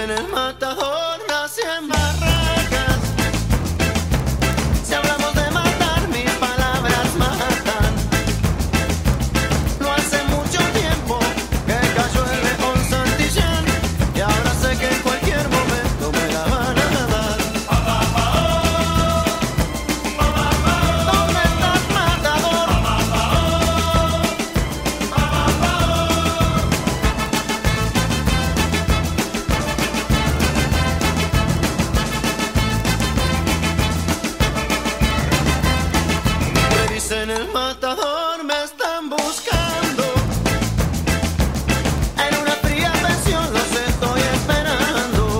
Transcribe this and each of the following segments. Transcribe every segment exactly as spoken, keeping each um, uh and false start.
dicen el matador nace en barracas. Si hablamos de matar, mis palabras matan. No hace mucho tiempo que cayó el león Santillán, y ahora sé que en cualquier momento me la van a dar. ¿Dónde estás, matador? Me dicen el matador, me están buscando. En una fría pensión los estoy esperando.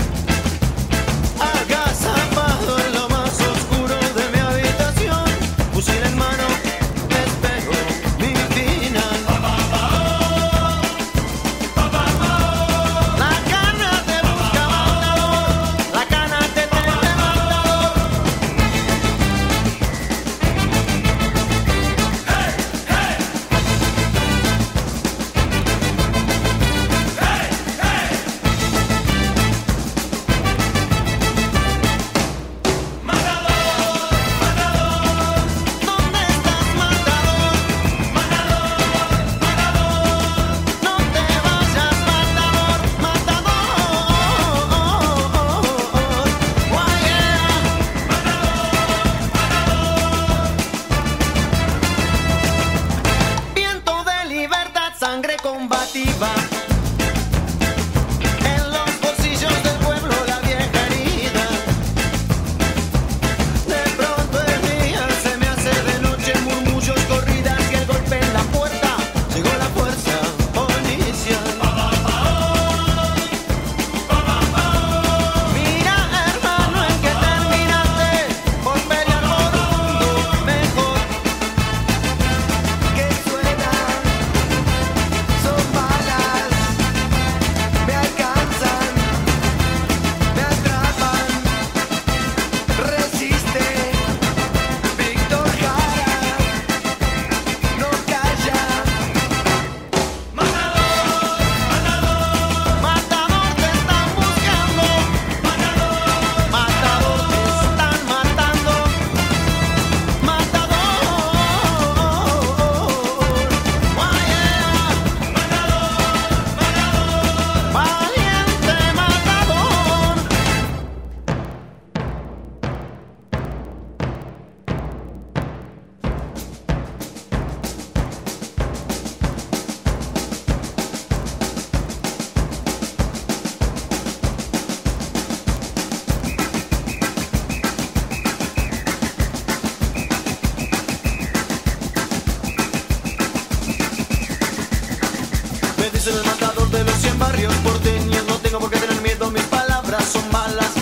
Agazapado en lo más oscuro de mi habitación, fusil en mano, espero mi final. La cana te busca, matador. La cana te teme, matador. ¿Dónde estás, matador? No te vayas, matador, matador. Guayera. Viento de libertad, sangre combativa. En los bolsillos del pueblo la vieja herida. De pronto el día se me hace de noche, murmullos, corridas y el golpe en la puerta. Llegó la fuerza policial. Mira, hermano, en que terminaste por pelear por un mundo mejor. Que suena, son balas, me alcanzan, me atrapan. Resiste, Víctor Jara, no calla. Matador, matador, te están buscando. Matador, te están matando. Matador, guayera. Valiente matador. Me dicen el matador de los cien barrios porteños. No tengo por qué tener miedo, mis palabras son malas.